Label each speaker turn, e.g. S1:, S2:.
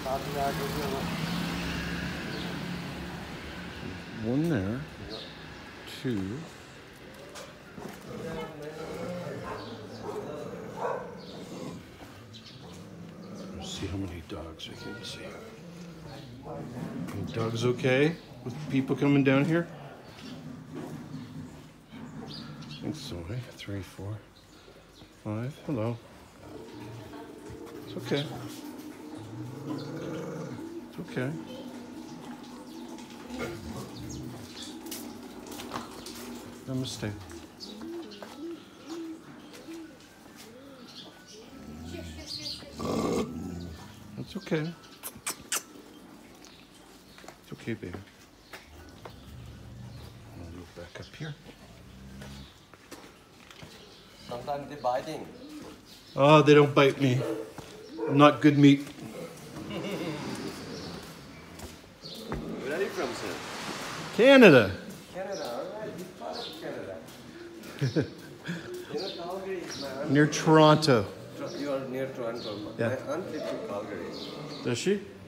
S1: One there. Two. Let's see how many dogs we can see. Are dogs okay with people coming down here? I think so, eh? 3, 4, 5. Hello. It's okay. It's okay. Namaste. It's okay. It's okay, baby. I'll move back up here.
S2: Sometimes they're biting.
S1: Oh, they don't bite me. I'm not good meat.
S2: Where are you from, sir?
S1: Canada.
S2: Canada, alright. Which part of Canada? You know, Calgary is my aunt.
S1: Near Toronto.
S2: You are near Toronto.
S1: Yeah.
S2: My aunt lives in Calgary.
S1: Does she?